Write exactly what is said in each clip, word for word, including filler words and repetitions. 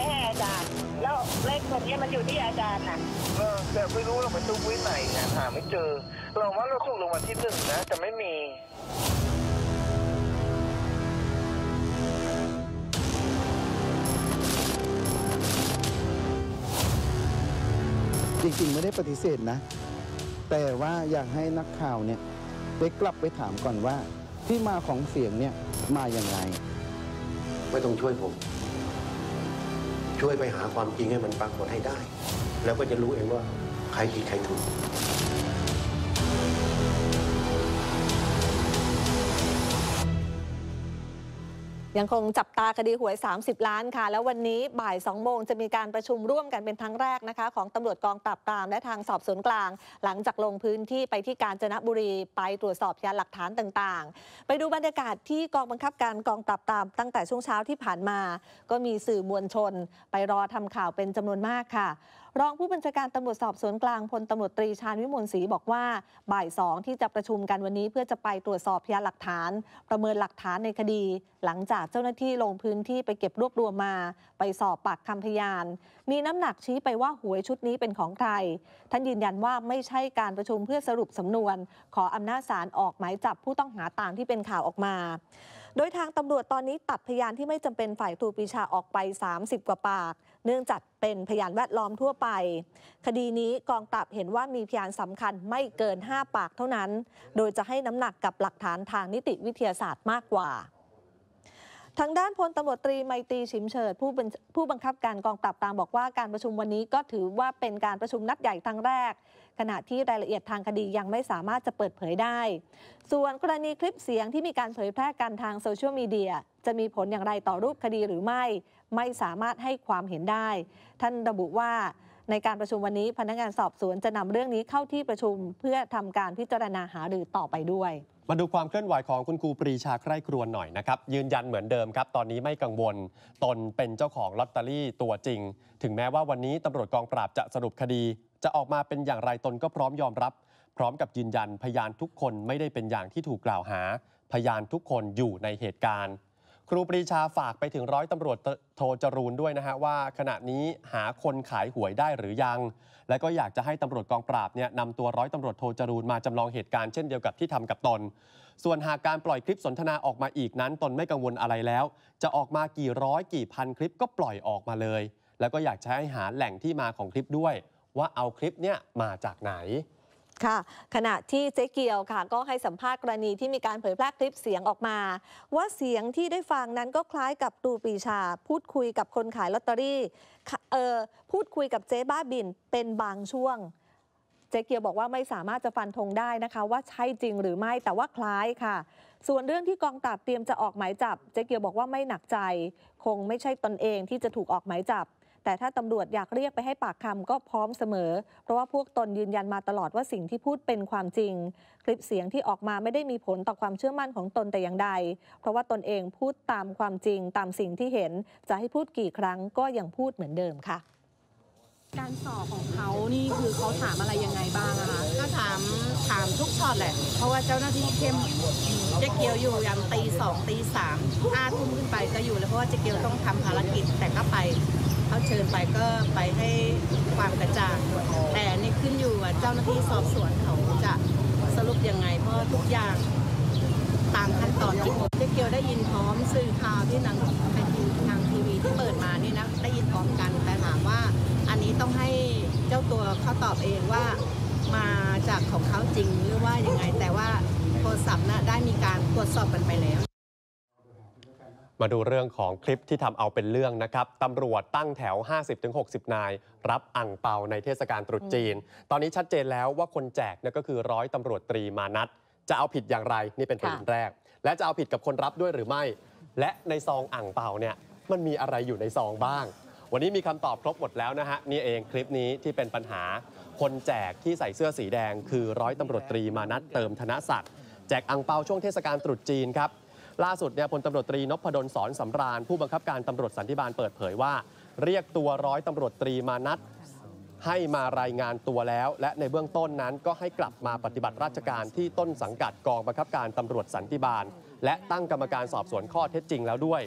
ให้อาจารย์แล้วเลขตัวนี้มันอยู่ที่อาจารย์น่ะเออแต่ไม่รู้เราไปตู้วิไหนนะหาไม่เจอเราว่าเราถูกรางวัลที่หนึ่งนะจะไม่มีจริงๆไม่ได้ปฏิเสธนะแต่ว่าอยากให้นักข่าวเนี่ยได้กลับไปถามก่อนว่าที่มาของเสียงเนี่ยมาอย่างไรไม่ต้องช่วยผมช่วยไปหาความจริงให้มันปรากฏให้ได้แล้วก็จะรู้เองว่าใครผิดใครถูกยังคงจับตาคดีหวยสามสิบล้านค่ะแล้ววันนี้บ่ายสองโมงจะมีการประชุมร่วมกันเป็นครั้งแรกนะคะของตำรวจกองปราบปรามและทางสอบสวนกลางหลังจากลงพื้นที่ไปที่กาญจนบุรีไปตรวจสอบพยานหลักฐานต่างๆไปดูบรรยากาศที่กองบังคับการกองปราบปรามตั้งแต่ช่วงเช้าที่ผ่านมาก็มีสื่อมวลชนไปรอทำข่าวเป็นจำนวนมากค่ะรองผู้บัญชาการตำรวจสอบสวนกลางพลตำรวจตรีชาญวิมลศรีบอกว่าบ่ายสองที่จะประชุมกันวันนี้เพื่อจะไปตรวจสอบพยานหลักฐานประเมินหลักฐานในคดีหลังจากเจ้าหน้าที่ลงพื้นที่ไปเก็บรวบรวมมาไปสอบปากคำพยานมีน้ำหนักชี้ไปว่าหวยชุดนี้เป็นของใครท่านยืนยันว่าไม่ใช่การประชุมเพื่อสรุปสำนวนขออำนาจศาลออกหมายจับผู้ต้องหาตามที่เป็นข่าวออกมาโดยทางตำรวจตอนนี้ตัดพยานที่ไม่จำเป็นฝ่ายครูปรีชาออกไปสามสิบกว่าปากเนื่องจากเป็นพยานแวดล้อมทั่วไปคดีนี้กองปราบเห็นว่ามีพยานสำคัญไม่เกินห้าปากเท่านั้นโดยจะให้น้ำหนักกับหลักฐานทางนิติวิทยาศาสตร์มากกว่าทางด้านพลตำรวจตรีไมตรีฉิมเฉิดผู้ผู้บังคับการกองปราบปรามบอกว่าการประชุมวันนี้ก็ถือว่าเป็นการประชุมนัดใหญ่ครั้งแรกขณะที่รายละเอียดทางคดียังไม่สามารถจะเปิดเผยได้ส่วนกรณีคลิปเสียงที่มีการเผยแพร่กันทางโซเชียลมีเดียจะมีผลอย่างไรต่อรูปคดีหรือไม่ไม่สามารถให้ความเห็นได้ท่านระบุว่าในการประชุมวันนี้พนักงานสอบสวนจะนำเรื่องนี้เข้าที่ประชุมเพื่อทำการพิจารณาหารือต่อไปด้วยมาดูความเคลื่อนไหวของคุณครูปรีชาใคร่ครวญหน่อยนะครับยืนยันเหมือนเดิมครับตอนนี้ไม่กังวลตนเป็นเจ้าของลอตเตอรี่ตัวจริงถึงแม้ว่าวันนี้ตำรวจกองปราบจะสรุปคดีจะออกมาเป็นอย่างไรตนก็พร้อมยอมรับพร้อมกับยืนยันพยานทุกคนไม่ได้เป็นอย่างที่ถูกกล่าวหาพยานทุกคนอยู่ในเหตุการณ์ครูปรีชาฝากไปถึงร้อยตำรวจโทจรูนด้วยนะฮะว่าขณะนี้หาคนขายหวยได้หรือยังและก็อยากจะให้ตำรวจกองปราบเนี่ยนำตัวร้อยตำรวจโทจรูนมาจำลองเหตุการณ์เช่นเดียวกับที่ทำกับตนส่วนหากการปล่อยคลิปสนทนาออกมาอีกนั้นตนไม่กังวลอะไรแล้วจะออกมากี่ร้อยกี่พันคลิปก็ปล่อยออกมาเลยแล้วก็อยากจะให้หาแหล่งที่มาของคลิปด้วยว่าเอาคลิปเนี่ยมาจากไหนค่ะขณะที่เจ๊เกียวค่ะก็ให้สัมภาษณ์กรณีที่มีการเผยแพร่คลิปเสียงออกมาว่าเสียงที่ได้ฟังนั้นก็คล้ายกับครูปรีชาพูดคุยกับคนขายลอตเตอรี่เออพูดคุยกับเจ๊บ้าบินเป็นบางช่วงเจ๊เกียวบอกว่าไม่สามารถจะฟันธงได้นะคะว่าใช่จริงหรือไม่แต่ว่าคล้ายค่ะส่วนเรื่องที่กองปราบเตรียมจะออกหมายจับเจ๊เกียวบอกว่าไม่หนักใจคงไม่ใช่ตนเองที่จะถูกออกหมายจับแต่ถ้าตำรวจอยากเรียกไปให้ปากคำก็พร้อมเสมอเพราะว่าพวกตนยืนยันมาตลอดว่าสิ่งที่พูดเป็นความจริงคลิปเสียงที่ออกมาไม่ได้มีผลต่อความเชื่อมั่นของตนแต่อย่างใดเพราะว่าตนเองพูดตามความจริงตามสิ่งที่เห็นจะให้พูดกี่ครั้งก็ยังพูดเหมือนเดิมค่ะการสอบของเขานี่คือเขาถามอะไรยังไงบ้างอะคะก็ถามถามทุกช็อตแหละเพราะว่าเจ้าหน้าที่เข้มเจ๊เกียวอยู่ยันตีสองตีสามห้าทุ่มขึ้นไปก็อยู่เลยเพราะว่าเจ๊เกียวต้องทำภารกิจแต่ก็ไปเขาเชิญไปก็ไปให้ความกระจ่างแต่นี่ขึ้นอยู่ว่าเจ้าหน้าที่สอบสวนเขาจะสรุปยังไงเพราะทุกอย่างตามขั้นตอนที่เจ๊เกียวได้ยินพร้อมสื่อข่าวที่ทางทางทีวีที่เปิดมานี่นะได้ยินพร้อมกันแต่ถามว่าอันนี้ต้องให้เจ้าตัวเขาตอบเองว่ามาจากของเขาจริงหรือว่ายังไงแต่ว่าโทรศัพท์นะได้มีการตรวจสอบกันไปแล้วมาดูเรื่องของคลิปที่ทำเอาเป็นเรื่องนะครับตำรวจตั้งแถว ห้าสิบถึงหกสิบ นายรับอั่งเปาในเทศกาลตรุษจีนตอนนี้ชัดเจนแล้วว่าคนแจกเนี่ยก็คือร้อยตำรวจตรีมานัทจะเอาผิดอย่างไรนี่เป็นประเด็นแรกและจะเอาผิดกับคนรับด้วยหรือไม่และในซองอั่งเปาเนี่ยมันมีอะไรอยู่ในซองบ้างวันนี้มีคำตอบครบหมดแล้วนะฮะนี่เองคลิปนี้ที่เป็นปัญหาคนแจกที่ใส่เสื้อสีแดงคือร้อยตำรวจตรีมานัทเติมธนศักดิ์แจกอั่งเปาช่วงเทศกาลตรุษจีนครับล่าสุดเนี่ยพลตำรวจตรีนพดลสอนสำราญผู้บังคับการตำรวจสันติบาลเปิดเผยว่าเรียกตัวร้อยตำรวจตรีมานัทให้มารายงานตัวแล้วและในเบื้องต้นนั้นก็ให้กลับมาปฏิบัติราชการที่ต้นสังกัดกองบังคับการตำรวจสันติบาลและตั้งกรรมการสอบสวนข้อเท็จจริงแล้วด้วย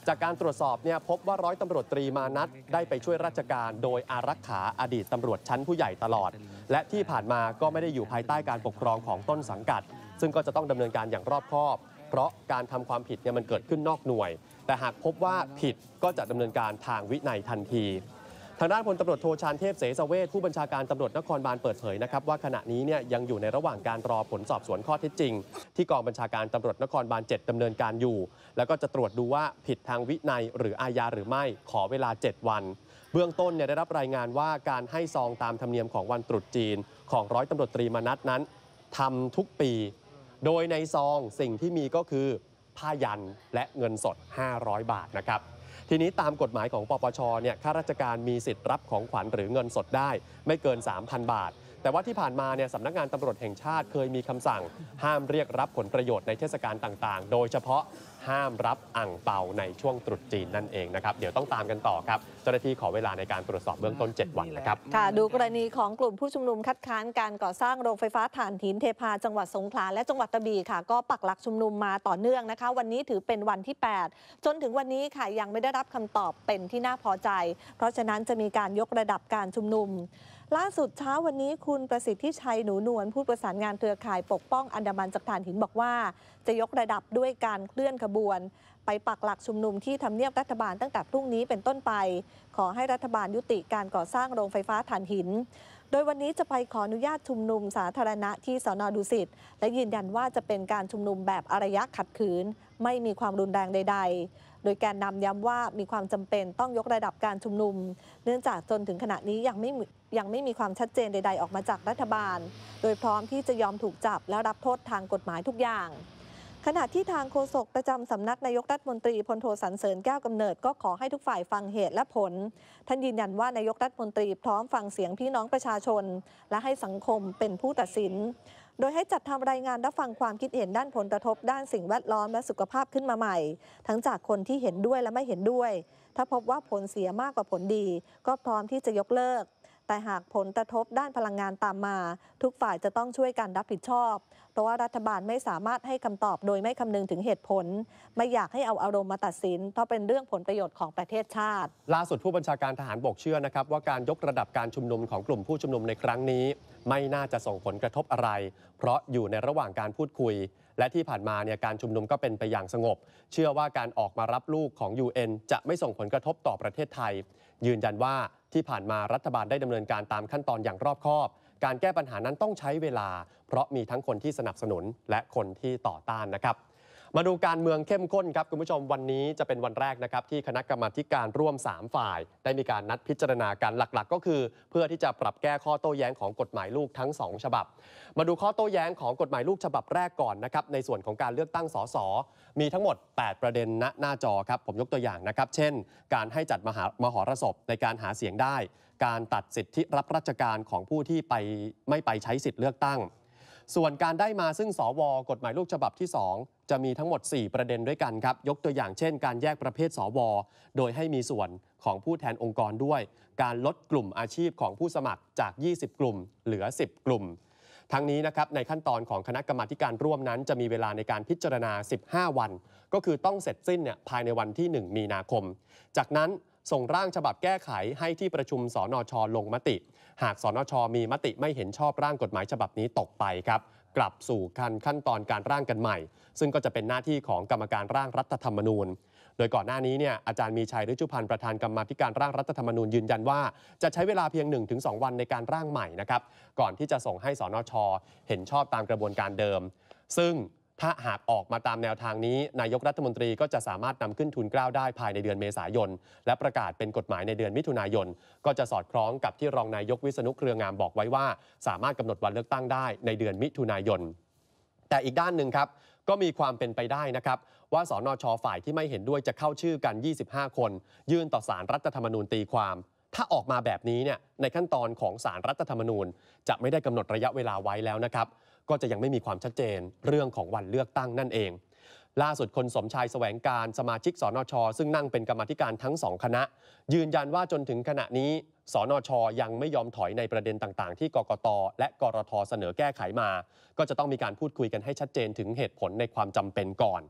จากการตรวจสอบเนี่ยพบว่าร้อยตำรวจตรีมานัทได้ไปช่วยราชการโดยอารักขาอดีตตำรวจชั้นผู้ใหญ่ตลอดและที่ผ่านมาก็ไม่ได้อยู่ภายใต้การปกครองของต้นสังกัดซึ่งก็จะต้องดำเนินการอย่างรอบคอบเพราะการทำความผิดเนี่ยมันเกิดขึ้นนอกหน่วยแต่หากพบว่าผิดก็จะดำเนินการทางวินัยทันทีทางด้านพลตำรวจโทชาญเทพเสสเวชผู้บัญชาการตำรวจนครบาลเปิดเผยนะครับว่าขณะนี้เนี่ยยังอยู่ในระหว่างการรอผลสอบสวนข้อเท็จจริงที่กองบัญชาการตำรวจนครบาลเจ็ดดำเนินการอยู่แล้วก็จะตรวจดูว่าผิดทางวินัยหรืออาญาหรือไม่ขอเวลาเจ็ดวันเบื้องต้นเนี่ยได้รับรายงานว่าการให้ซองตามธรรมเนียมของวันตรุษจีนของร้อยตำรวจตรีมนัสนั้นทำทุกปีโดยในซองสิ่งที่มีก็คือผ้ายันและเงินสดห้าร้อยบาทนะครับทีนี้ตามกฎหมายของปปชเนี่ยข้าราชการมีสิทธิ์รับของขวัญหรือเงินสดได้ไม่เกิน สามพัน บาทแต่ว่าที่ผ่านมาเนี่ยสำนักงานตำรวจแห่งชาติเคยมีคำสั่งห้ามเรียกรับผลประโยชน์ในเทศกาลต่างๆโดยเฉพาะห้ามรับอั่งเปาในช่วงตรุษจีนนั่นเองนะครับเดี๋ยวต้องตามกันต่อครับเจ้าหน้าที่ขอเวลาในการตรวจสอบเบื้องต้นเจ็ดวันนะครับค่ะดูกรณีของกลุ่มผู้ชุมนุมคัดค้านการก่อสร้างโรงไฟฟ้าถ่านหินเทพาจังหวัดสงขลาและจังหวัดกระบี่ค่ะก็ปักหลักชุมนุมมาต่อเนื่องนะคะวันนี้ถือเป็นวันที่แปดจนถึงวันนี้ค่ะยังไม่ได้รับคำตอบเป็นที่น่าพอใจเพราะฉะนั้นจะมีการยกระดับการชุมนุมล่าสุดเช้าวันนี้คุณประสิทธิชัยหนูนวลผู้ประสานงานเครือข่ายปกป้องอันดามันจากถ่านหินบอกว่าจะยกระดับด้วยการเคลื่อนขบวนไปปักหลักชุมนุมที่ทำเนียบรัฐบาลตั้งแต่พรุ่งนี้เป็นต้นไปขอให้รัฐบาลยุติการก่อสร้างโรงไฟฟ้าถ่านหินโดยวันนี้จะไปขออนุญาตชุมนุมสาธารณะที่สน.ดุสิตและยืนยันว่าจะเป็นการชุมนุมแบบอารยะขัดขืนไม่มีความรุนแรงใดๆโดยแกนนำย้ำว่ามีความจำเป็นต้องยกระดับการชุมนุมเนื่องจากจนถึงขณะนี้ยังไม่ยังไม่มีความชัดเจนใดๆออกมาจากรัฐบาลโดยพร้อมที่จะยอมถูกจับและรับโทษทางกฎหมายทุกอย่างขณะที่ทางโฆษกประจำสำนักนายกรัฐมนตรีพลโทสรรเสริญแก้วกำเนิดก็ขอให้ทุกฝ่ายฟังเหตุและผลท่านยืนยันว่านายกรัฐมนตรีพร้อมฟังเสียงพี่น้องประชาชนและให้สังคมเป็นผู้ตัดสินโดยให้จัดทำรายงานรับฟังความคิดเห็นด้านผลกระทบด้านสิ่งแวดล้อมและสุขภาพขึ้นมาใหม่ทั้งจากคนที่เห็นด้วยและไม่เห็นด้วยถ้าพบว่าผลเสียมากกว่าผลดีก็พร้อมที่จะยกเลิกแต่หากผลกระทบด้านพลังงานตามมาทุกฝ่ายจะต้องช่วยกันรับผิดชอบเพราะว่ารัฐบาลไม่สามารถให้คำตอบโดยไม่คำนึงถึงเหตุผลไม่อยากให้เอาอารมณ์มาตัดสินเพราะเป็นเรื่องผลประโยชน์ของประเทศชาติล่าสุดผู้บัญชาการทหารบกเชื่อนะครับว่าการยกระดับการชุมนุมของกลุ่มผู้ชุมนุมในครั้งนี้ไม่น่าจะส่งผลกระทบอะไรเพราะอยู่ในระหว่างการพูดคุยและที่ผ่านมาเนี่ยการชุมนุมก็เป็นไปอย่างสงบเชื่อว่าการออกมารับลูกของ ยู เอ็น จะไม่ส่งผลกระทบต่อประเทศไทยยืนยันว่าที่ผ่านมารัฐบาลได้ดำเนินการตามขั้นตอนอย่างรอบคอบการแก้ปัญหานั้นต้องใช้เวลาเพราะมีทั้งคนที่สนับสนุนและคนที่ต่อต้านนะครับมาดูการเมืองเข้มข้นครับคุณผู้ชมวันนี้จะเป็นวันแรกนะครับที่คณะกรรมาการร่วมสามฝ่ายได้มีการนัดพิจารณากันหลักๆก็คือเพื่อที่จะปรับแก้ข้อโต้แย้งของกฎหมายลูกทั้งสองฉบับมาดูข้อโต้แย้งของกฎหมายลูกฉบับแรกก่อนนะครับในส่วนของการเลือกตั้งสสมีทั้งหมดแปดประเด็นณหน้าจอครับผมยกตัวอย่างนะครับเช่นการให้จัดมหามหรสพในการหาเสียงได้การตัดสิทธิรับราชการของผู้ที่ไปไม่ไปใช้สิทธิเลือกตั้งส่วนการได้มาซึ่งสวกฎหมายลูกฉบับที่สองจะมีทั้งหมดสี่ประเด็นด้วยกันครับยกตัวอย่างเช่นการแยกประเภทสวโดยให้มีส่วนของผู้แทนองค์กรด้วยการลดกลุ่มอาชีพของผู้สมัครจากยี่สิบกลุ่มเหลือสิบกลุ่มทั้งนี้นะครับในขั้นตอนของคณะกรรมาการร่วมนั้นจะมีเวลาในการพิจารณาสิบห้าวันก็คือต้องเสร็จสิ้นเนี่ยภายในวันที่หนึ่งมีนาคมจากนั้นส่งร่างฉบับแก้ไขให้ที่ประชุมสนช.ลงมติหากสนช.มีมติไม่เห็นชอบร่างกฎหมายฉบับนี้ตกไปครับกลับสู่ขั้นขั้นตอนการร่างกันใหม่ซึ่งก็จะเป็นหน้าที่ของกรรมการร่างรัฐธรรมนูญโดยก่อนหน้านี้เนี่ยอาจารย์มีชัยฤชุพันธ์ประธานกรรมาธิการร่างรัฐธรรมนูญยืนยันว่าจะใช้เวลาเพียง หนึ่งถึงสอง วันในการร่างใหม่นะครับก่อนที่จะส่งให้สนช.เห็นชอบตามกระบวนการเดิมซึ่งถ้าหากออกมาตามแนวทางนี้นายกรัฐมนตรีก็จะสามารถนำขึ้นทูลเกล้าได้ภายในเดือนเมษายนและประกาศเป็นกฎหมายในเดือนมิถุนายนก็จะสอดคล้องกับที่รองนายกวิษณุเครืองามบอกไว้ว่าสามารถกำหนดวันเลือกตั้งได้ในเดือนมิถุนายนแต่อีกด้านหนึ่งครับก็มีความเป็นไปได้นะครับว่าสนช.ฝ่ายที่ไม่เห็นด้วยจะเข้าชื่อกันยี่สิบห้าคนยื่นต่อศาลรัฐธรรมนูญตีความถ้าออกมาแบบนี้เนี่ยในขั้นตอนของศาลรัฐธรรมนูญจะไม่ได้กำหนดระยะเวลาไว้แล้วนะครับก็จะยังไม่มีความชัดเจนเรื่องของวันเลือกตั้งนั่นเองล่าสุดคนสมชายแสวงการสมาชิกสนช.ซึ่งนั่งเป็นกรรมาธิการทั้งสองคณะยืนยันว่าจนถึงขณะนี้สนช.ยังไม่ยอมถอยในประเด็นต่างๆที่กกต.และกรท.เสนอแก้ไขมาก็จะต้องมีการพูดคุยกันให้ชัดเจนถึงเหตุผลในความจำเป็นก่อน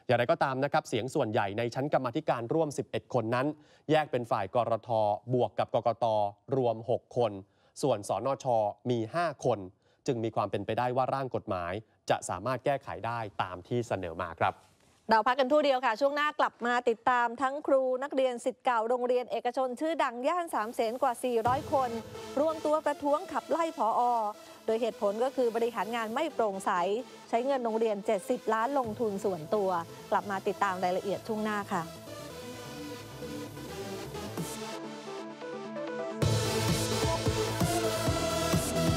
อย่างไรก็ตามนะครับเสียงส่วนใหญ่ในชั้นกรรมาธิการร่วมสิบเอ็ดคนนั้นแยกเป็นฝ่ายกรท.บวกกับกกต.รวมหกคนส่วนสนช.มีห้าคนจึงมีความเป็นไปได้ว่าร่างกฎหมายจะสามารถแก้ไขได้ตามที่เสนอมาครับเราพักกันทู่เดียวค่ะช่วงหน้ากลับมาติดตามทั้งครูนักเรียนศิษย์เก่าโรงเรียนเอกชนชื่อดังย่านสามเสนกว่าสี่ร้อยคนรวมตัวประท้วงขับไล่ผอ.โดยเหตุผลก็คือบริหารงานไม่โปร่งใสใช้เงินโรงเรียนเจ็ดสิบล้านลงทุนส่วนตัวกลับมาติดตามรายละเอียดช่วงหน้าค่ะ